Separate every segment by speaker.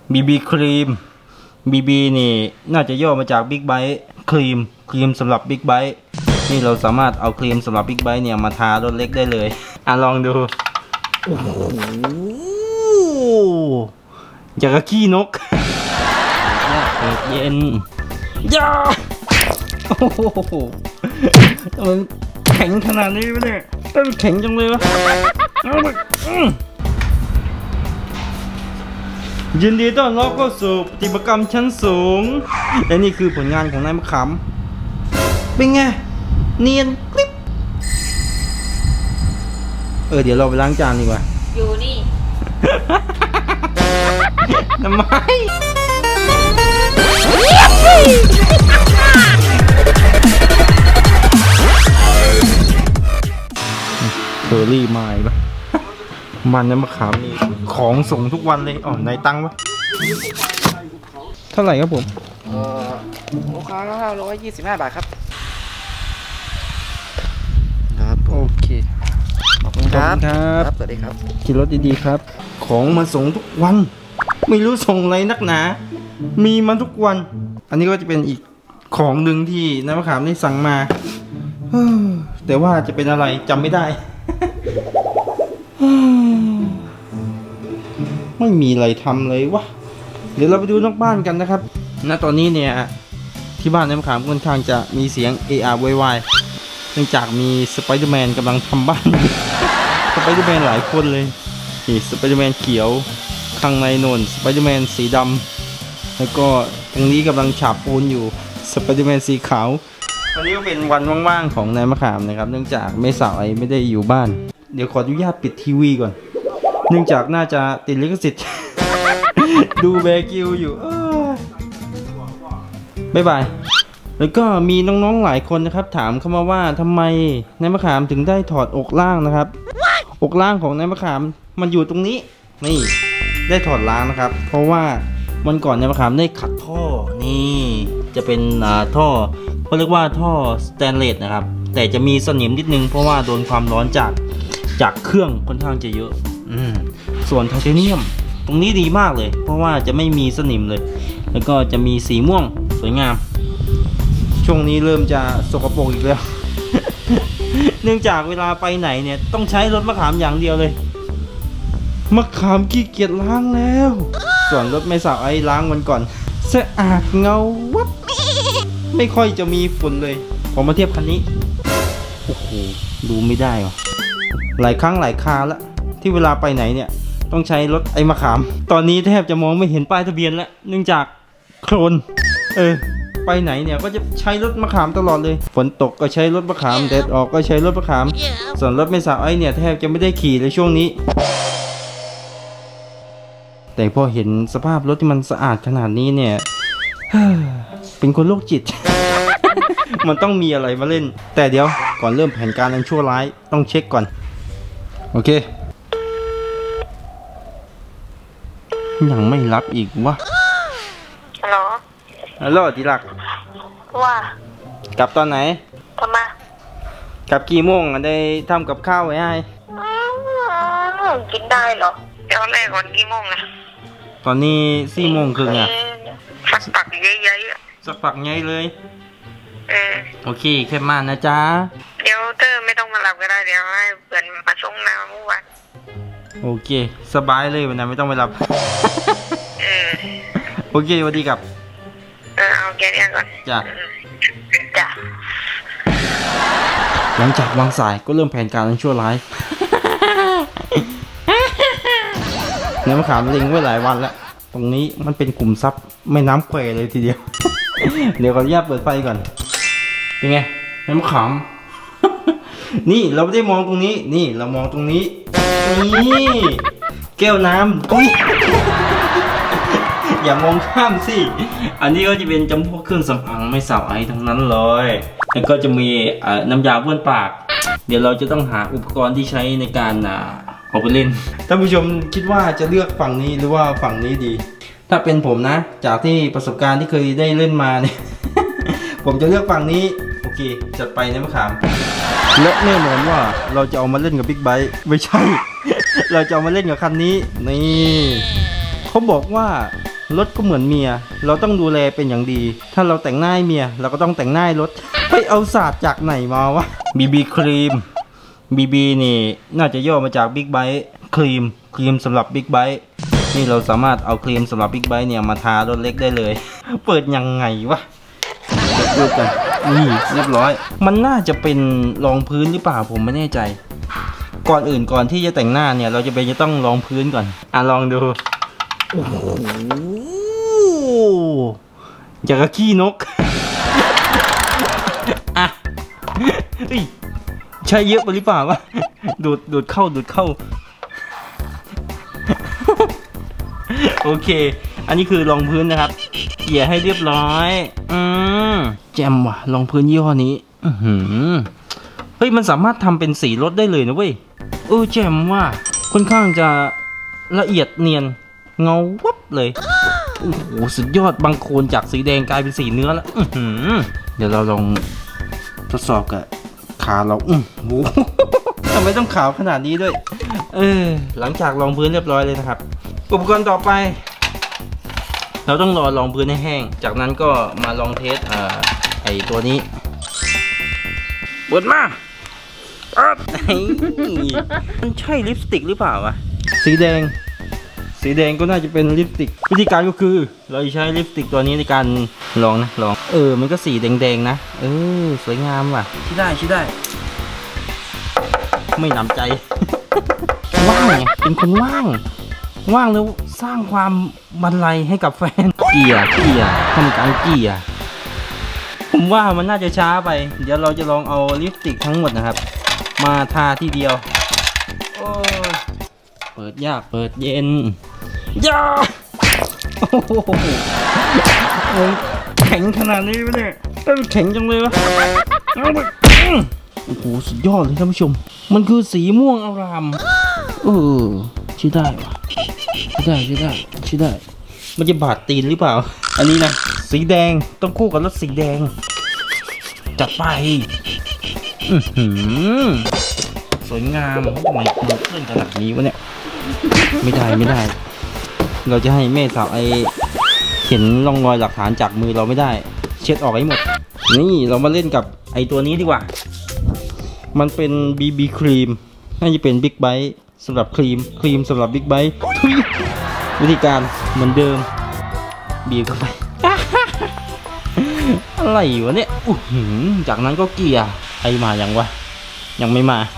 Speaker 1: บีบีครีมบีบีนี่น่าจะย่อมาจากบิ๊กไบค์ครีมสำหรับบิ๊กไบค์นี่เราสามารถเอาครีมสำหรับบิ๊กไบค์เนี่ยมาทารถเล็กได้เลยลองดูโอ้โหอย่างกับขี้นกเย็นย่าโอ้โหมันแข็งขนาดนี้วะเนี่ยมันแข็งจังเลยวะยินดีต้อนรับเข้าสู่ปฏิบัติกรรมชั้นสูงและนี่คือผลงานของนายมะขามเป็นไงเนียนคลิปเดี๋ยวเราไปล้างจานดีกว่า
Speaker 2: อยู่นี่
Speaker 1: ทำไมเคอรี่มาอีกปะมันนายมะขามนี่ของส่งทุกวันเลยในตังค์ปะเท่าไหร่ครับผม
Speaker 3: ลูกค้า525 บาทครับ
Speaker 1: โอเคขอบคุณครับ
Speaker 3: สวัสดีครับ
Speaker 1: ขี่รถดีๆครับของมาส่งทุกวันไม่รู้ส่งอะไรนักหนามีมาทุกวันอันนี้ก็จะเป็นอีกของหนึ่งที่นายมะขามได้สั่งมาแต่ว่าจะเป็นอะไรจำไม่ได้ ไม่มีอะไรทำเลยวะเดี๋ยวเราไปดูนอกบ้านกันนะครับณตอนนี้เนี่ยที่บ้านนายมะขามค่อนข้างจะมีเสียง AR โวยวายเนื่องจากมีสไปเดอร์แมนกำลังทำบ้าน สไปเดอร์แมนหลายคนเลยนี่สไปเดอร์แมนเขียวข้างในโน่นสไปเดอร์แมนสีดำแล้วก็ตรงนี้กำลังฉาบปูนอยู่สไปเดอร์แมนสีขาววันนี้ก็เป็นวันว่างๆของนายมะขามนะครับเนื่องจากแม่สาวไอไม่ได้อยู่บ้านเดี๋ยวขออนุญาตปิดทีวีก่อนเนื่องจากน่าจะติดลิขสิทธิ์ ดูแบกิวอยู่บ๊ายบายแล้วก็มีน้องๆหลายคนนะครับถามเข้ามาว่าทำไมนายมะขามถึงได้ถอดอกล่างนะครับอกล่างของนายมะขามมันอยู่ตรงนี้นี่ได้ถอดล้างนะครับเพราะว่าวันก่อนนายมะขามได้ขัดท่อนี่จะเป็นท่อเขาเรียกว่าท่อสแตนเลสนะครับแต่จะมีสนิมนิดนึงเพราะว่าโดนความร้อนจากเครื่องค่อนข้างจะเยอะส่วนไทเทเนียมตรงนี้ดีมากเลยเพราะว่าจะไม่มีสนิมเลยแล้วก็จะมีสีม่วงสวยงามช่วงนี้เริ่มจะสกปรกอีกแล้ว เนื่องจากเวลาไปไหนเนี่ยต้องใช้รถมะขามอย่างเดียวเลยมะขามขี้เกียจล้างแล้วส่วนรถแม่สาวไอ้ล้างวันก่อนสะอาดเงาวับไม่ค่อยจะมีฝุ่นเลยพอมาเทียบคันนี้โอ้โหดูไม่ได้ว่ะหลายครั้งหลายคราแล้วที่เวลาไปไหนเนี่ยต้องใช้รถไอ้มะขามตอนนี้แทบจะมองไม่เห็นป้ายทะเบียนแล้วเนื่องจากโคลนไปไหนเนี่ยก็จะใช้รถมะขามตลอดเลยฝนตกก็ใช้รถมะขามแดดออกก็ใช้รถมะขามส่วนรถแม่สาวไอ้เนี่ยแทบจะไม่ได้ขี่เลยช่วงนี้แต่พอเห็นสภาพรถที่มันสะอาดขนาดนี้เนี่ยเป็นคนโรคจิต มันต้องมีอะไรมาเล่นแต่เดี๋ยวก่อนเริ่มแผนการอันชั่วร้ายต้องเช็คก่อนโอเคยังไม่รับอีกวะฮัลโหลที่รัก
Speaker 2: ว่าก
Speaker 1: ลับตอนไหน
Speaker 2: ทำไม
Speaker 1: กลับกี่โมงได้ทำกับข้าวไว้ให้
Speaker 2: กินได้เหรอเดี๋ยวแรกก่อนกี่โมงนะ
Speaker 1: ตอนนี้4 โมงครึ่งอะ
Speaker 2: สักปักใหญ่ๆ
Speaker 1: สักปักใหญ่เลยโอเคแค่มานะจ๊ะ
Speaker 2: เดี๋ยวเธอไม่ต้องมาหลับก็ได้เดี๋ยวให้เพื่อนมาส่งน้ำเมื่อวาน
Speaker 1: โอเคสบายเลยวันนั้นไม่ต้องไปรับโอเคสวัสดีครับ
Speaker 2: เอาแค่นี้ก่อน
Speaker 1: จ้ะหลังจากวางสายก็เริ่มแผนการอันชั่วร้ายน้ำมะขามเล็งไว้หลายวันแล้วตรงนี้มันเป็นกลุ่มซับไม่น้ำแควเลยทีเดียว เดี๋ยวขออนุญาตเปิดไฟก่อนเป็นไงน้ำมะขาม นี่เราไม่ได้มองตรงนี้นี่เรามองตรงนี้นี่แก้วน้ำอุ้ย อย่ามองข้ามสิอันนี้ก็จะเป็นจำพวกเครื่องสำอางไม่สาวไอทั้งนั้นเลยแล้วก็จะมีน้ำยาบ้วนปากเดี๋ยวเราจะต้องหาอุปกรณ์ที่ใช้ในการเอาไปเล่นท่านผู้ชมคิดว่าจะเลือกฝั่งนี้หรือว่าฝั่งนี้ดีถ้าเป็นผมนะจากที่ประสบการณ์ที่เคยได้เล่นมาเนี่ย ผมจะเลือกฝั่งนี้โอเคจัดไปนะมะขามและแน่นอนว่าเราจะเอามาเล่นกับบิ๊กไบค์ไม่ใช่ เราจะเอามาเล่นกับคันนี้นี่เขาบอกว่ารถก็เหมือนเมียเราต้องดูแลเป็นอย่างดีถ้าเราแต่งหน้าให้เมียเราก็ต้องแต่งหน้าให้รถไปเอาศาสตร์จากไหนมาวะบีบีครีมบีบีนี่น่าจะย่อมาจากบิ๊กไบค์ครีมสำหรับบิ๊กไบค์นี่เราสามารถเอาครีมสำหรับบิ๊กไบค์เนี่ยมาทารถเล็กได้เลยเปิดยังไงวะดูกันนี่เรียบร้อยมันน่าจะเป็นรองพื้นหรือเปล่าผมไม่แน่ใจก่อนที่จะแต่งหน้าเนี่ยเราจะต้องรองพื้นก่อนลองดูโอ้โหอยากกะขี้นกใช่เยอะไปหรือเปล่าวะดูดเข้าโอเคอันนี้คือรองพื้นนะครับเกลี่ยให้เรียบร้อยแจ่มว่ะรองพื้นยี่ห้อนี้เฮ้ยมันสามารถทำเป็นสีรถได้เลยนะเว้ยแจ่มว่ะค่อนข้างจะละเอียดเนียนเงาวับเลยโอ้โหสุดยอดบางโคนจากสีแดงกลายเป็นสีเนื้อแล้วเดี๋ยวเราลองทดสอบกับขาเราโอ้โหทำไมต้องขาวขนาดนี้ด้วยหลังจากรองพื้นเรียบร้อยเลยนะครับอุปกรณ์ต่อไปเราต้องรอรองพื้นให้แห้งจากนั้นก็มาลองเทสไอตัวนี้เปิดมามันใช่ลิปสติกหรือเปล่าวะสีแดงก็น่าจะเป็นลิปสติกวิธีการก็คือเราใช้ลิปสติกตัวนี้ในการลองมันก็สีแดงๆนะสวยงามว่ะใช่ได้ไม่หนำใจว่างเป็นคนว่างแล้วสร้างความบันไลให้กับแฟนเกียร์ทำการเกียร์ผมว่ามันน่าจะช้าไปเดี๋ยวเราจะลองเอาลิปสติกทั้งหมดนะครับมาทาทีเดียวเปิดยากเปิดเย็นย่าโอ้โหแข็งขนาดนี้ไหมเนี่ยแข็งจังเลยวะโอ้โหสุดยอดเลยท่านผู้ชมมันคือสีม่วงอารามใช่ได้วะใช่ได้มันจะบาดตีนหรือเปล่าอันนี้นะสีแดงต้องคู่กับรถสีแดงจัดไปสวยงามทำไมเพื่อนขนาดนี้วะเนี่ยไม่ได้เราจะให้แม่สาวเห็นร่องรอยหลักฐานจากมือเราไม่ได้เช็ดออกให้หมดนี่เรามาเล่นกับไอตัวนี้ดีกว่ามันเป็นBBครีมน่าจะเป็นบิ๊กไบค์สำหรับครีมสำหรับบิ๊กไบค์วิธีการเหมือนเดิมบีบเข้าไปอะไรวะเนี่ยจากนั้นก็เกียร์มาอย่างวะยังไม่มา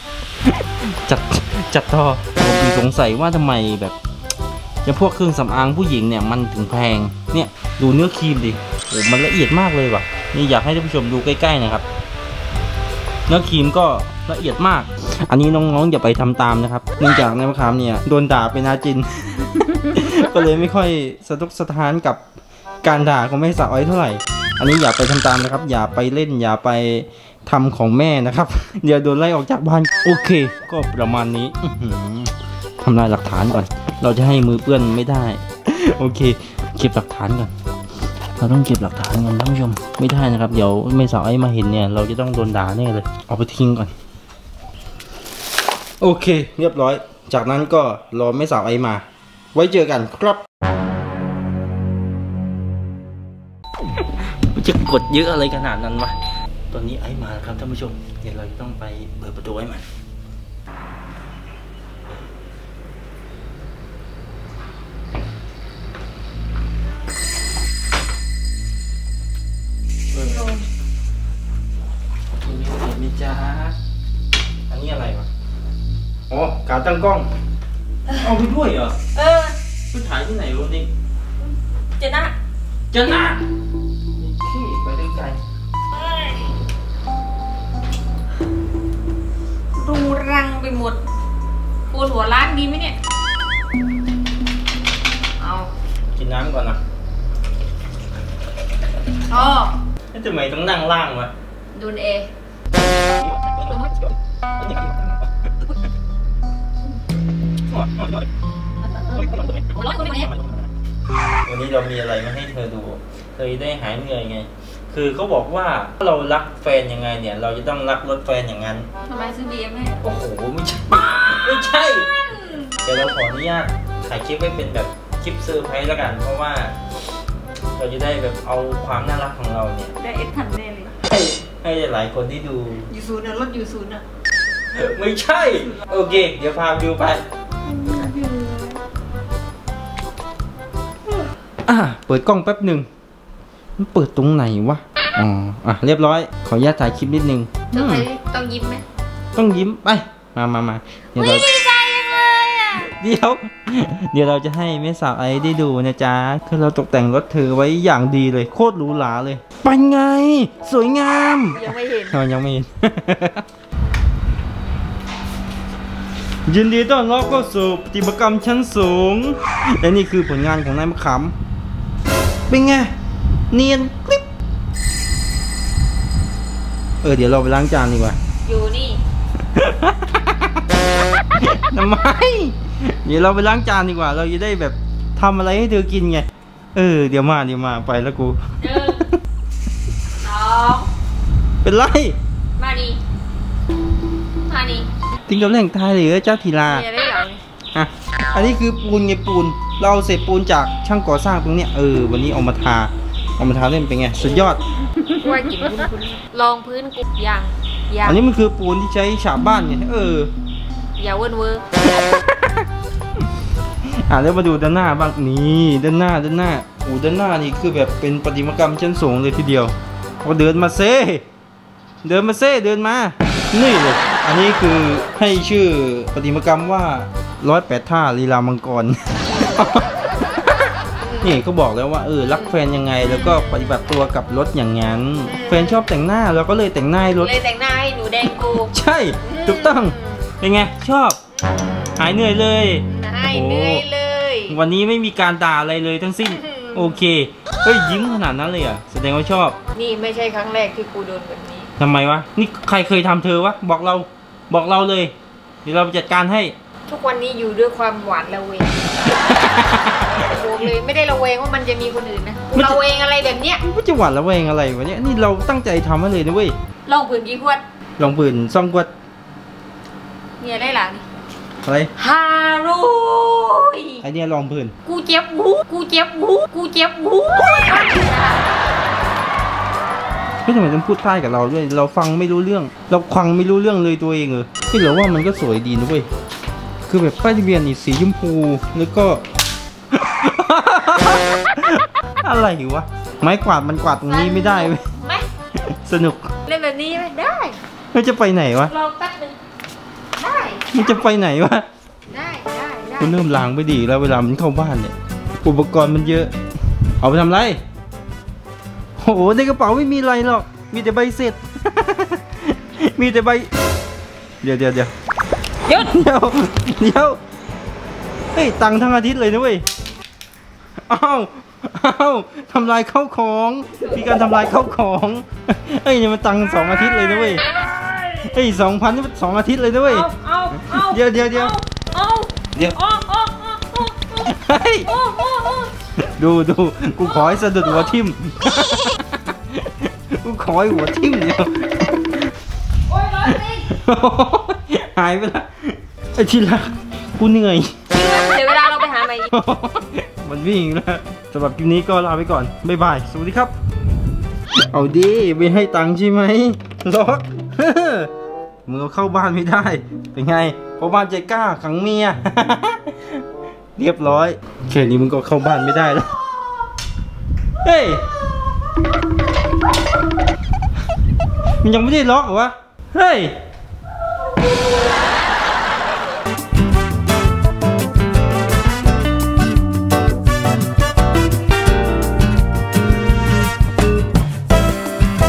Speaker 1: จัดท่อผมสงสัยว่าทำไมแบบจะพวกเครื่องสำอางผู้หญิงเนี่ยมันถึงแพงเนี่ยดูเนื้อครีมดิมันละเอียดมากเลยว่ะนี่อยากให้ท่านผู้ชมดูใกล้ๆนะครับเนื้อครีมก็ละเอียดมากอันนี้น้องๆอย่าไปทำตามนะครับเนื่องจากนายมะขามเนี่ยโดนด่าเป็นอาจิน ก็เลยไม่ค่อยสะทกสะท้านกับการด่าของแม่สาวเท่าไหร่อันนี้อย่าไปทำตามนะครับอย่าไปเล่นอย่าไปทำของแม่นะครับเดี๋ยวโดนไล่ออกจากบ้านโอเคก็ประมาณนี้ทำลายหลักฐานก่อนเราจะให้มือเปื้อนไม่ได้โอเคเก็บหลักฐานก่อนเราต้องเก็บหลักฐานก่อนท่านผู้ชมไม่ได้นะครับเดี๋ยวแม่สาวมาเห็นเนี่ยเราจะต้องโดนด่าแน่เลยเอาไปทิ้งก่อนโอเคเรียบร้อยจากนั้นก็รอแม่สาวมาไว้เจอกันครับจะกดเยอะอะไรขนาดนั้นวะตอนนี้มาแล้วครับท่านผู้ชมเดี๋ยวเราจะต้องไปเปิดประตูให้มันมีจ้าอันนี้อะไรวะอ๋อการตั้งกล้องเอาไปด้วยเหรอไปถ่ายที่ไหนวะนี่เจน่าขี้ไปได้ไกล
Speaker 2: ดูรังไปหมดปวดหัวร้านดีไหมเนี่ยเอา
Speaker 1: กินน้ำก่อนนะทำไมต้องนั่งล่างวะ
Speaker 2: ดูเอ
Speaker 1: วันนี้เรามีอะไรมาให้เธอดูเธอได้หายเหนื่อยไงคือเขาบอกว่าถ้าเรารักแฟนยังไงเนี่ยเราจะต้องรักรถแฟนอย่างนั้น
Speaker 2: ทำไมซื้อบีเอ็มให้
Speaker 1: โอ้โหไม่ใช่เดี๋ยวเราขออนุญาตถ่ายคลิปไว้เป็นแบบคลิปเซอร์ไพรส์แล้วกัน เพราะว่าเราจะได้แบบเอาความน่ารักของเราเนี่ย
Speaker 4: ได้เอสทันแน่เลย
Speaker 1: ให้หลายคนที่ดู
Speaker 4: อยู่ศูนย์นะรถอยู่ศูนย์อ่ะ
Speaker 1: ไม่ใช่ โอเค เดี๋ยวพาดูไปเปิดกล้องแป๊บหนึ่งมันเปิดตรงไหนวะอ๋อเรียบร้อยขออนุญาตถ่ายคลิปนิดนึง
Speaker 4: ต้องยิ้มไหม
Speaker 1: ต้องยิ้มไปมาเดี๋ยวเรา
Speaker 4: ดีใจจังเลยอ่ะ
Speaker 1: เดี๋ยวเราจะให้แม่สาวไอได้ดูนะจ๊ะคือเราตกแต่งรถเธอไว้อย่างดีเลยโคตรหรูหราเลยไปไงสวยงาม
Speaker 4: ยังไม่เห็น
Speaker 1: ยังไม่เห็น ยินดีต้อนรับเข้าสู่ปฏิบัติกรรมชั้นสูงและนี่คือผลงานของนายมะขามเป็นไงเนียนคลิปเดี๋ยวเราไปล้างจานดีกว่า
Speaker 4: อยู่นี่
Speaker 1: ทำไมเดี๋ยวเราไปล้างจานดีกว่าเราจะได้แบบทำอะไรให้เธอกินไงเดี๋ยวมาไปแล้วกู
Speaker 4: 1 2
Speaker 1: เป็นไร
Speaker 4: มานี่
Speaker 1: จริงกับแหล่งทายหรือเจ้าทีลา
Speaker 4: เนี่ยได้เหรอ
Speaker 1: อันนี้คือปูนไงปูนเราเอาเศษปูนจากช่างก่อสร้างตรงเนี้ยวันนี้เอามาทาเล่นเป็นไงสุดยอด
Speaker 4: ว่ากินคุณลองพื้นกูยัง
Speaker 1: อันนี้มันคือปูนที่ใช้ฉาบบ้านไง
Speaker 4: อย่าเวิร์นเวอร์
Speaker 1: แล้วมาดูด้านหน้าบ้างนี่ด้านหน้าโอ้ด้านหน้านี่คือแบบเป็นประติมากรรมชั้นสูงเลยทีเดียวก็เดินมาเดินมานี่เลยอันนี้คือให้ชื่อประติมากรรมว่า108 ท่าลีลามังกร นี่เขาบอกแล้วว่ารักแฟนยังไงแล้วก็ปฏิบัติตัวกับรถอย่างนั้นแฟนชอบแต่งหน้าเราก็เลยแต่งหน้าให้รถ
Speaker 4: เลยแต่งหน้าให้หนูแดงกู
Speaker 1: ใช่ถูกต้องเป็นไงชอบหายเหนื่อยเลยวันนี้ไม่มีการด่าอะไรเลยทั้งสิ้นโอเคยิ้มขนาดนั้นเลยอ่ะแสดงว่าชอบ
Speaker 4: นี่ไม่ใช่ครั้งแรกที่กูโดนแบบนี้
Speaker 1: ทำไมวะนี่ใครเคยทำเธอวะบอกเราเลยเดี๋ยวเราจัดการให้
Speaker 4: ทุกวันนี้อยู่ด้วยความหวานระเวงบอกเลยไม่ได้ระเวงว่ามันจะมีคนอื่นนะระเวงอะไรแบบเนี้ย
Speaker 1: ไม่จะหวานระเวงอะไรวะเนี่ยนี่เราตั้งใจทำให้เลยนะเว้ย
Speaker 4: ลองปืนกี่ขวด
Speaker 1: ลองปืน2 ขวด
Speaker 4: เนี่ยได้หลัง
Speaker 1: อะไร
Speaker 4: ฮารุย
Speaker 1: ไอเนี่ยลองปืน
Speaker 4: กูเจ็บหู
Speaker 1: ไม่ทำไมต้องพูดใต้กับเราด้วยเราฟังไม่รู้เรื่องเราฟังไม่รู้เรื่องเลยตัวเองพี่เหลือว่ามันก็สวยดีนะเว้ยคือแบบป้ายทะเบียนนี่สีชมพูแล้วก็ อะไรวะไม้กวาดมันกวาดตรงนี้ไม่ได้เว้ยสนุก
Speaker 4: เล่นแบบนี้ไหมได้
Speaker 1: มันจะไปไหนวะ
Speaker 4: รอแป๊บนึงได้
Speaker 1: มันจะไปไหนวะ
Speaker 4: ได้
Speaker 1: คุณเริ่มล้างไม่ดีแล้วเวลามันเข้าบ้านเนี่ยอุปกรณ์มันเยอะเอาไปทำไรโอ้โหในกระเป๋าไม่มีอะไรหรอกมีแต่ใบเสร็จ มีแต่ใบเดี๋ยวหยุดเฮ้ยตังค์ทั้งอาทิตย์เลยนะเว้ยอ้าวทำลายข้าวของมีการทำลายข้าวของเฮ้ยนี่มันตังค์2 อาทิตย์เลยนะเว้ยเฮ้ย2,000นี่มัน2 อาทิตย์เลยนะเว้ยเดี๋ยวเฮ้ยดูกูขอให้สะดุดหัวทิ่มกูขอให้หัวทิ่มเดียวหายไปละไอ้ที่รักกูเหนื่อย
Speaker 4: เดี๋ยวเวลาเราไปหาใหม่
Speaker 1: มันวิ่งแล้วสำหรับคลิปนี้ก็ลาไปก่อนบ๊ายบายสวัสดีครับเอาดิไม่ให้ตังค์ใช่ไหมล็อกมึงเข้าบ้านไม่ได้เป็นไงเพราะบ้านใจกล้าขังเมียเรียบร้อยแค่นี้มึงก็เข้าบ้านไม่ได้แล้วเฮ้ยมันยังไม่ได้ล็อกเหรอวะเฮ้ย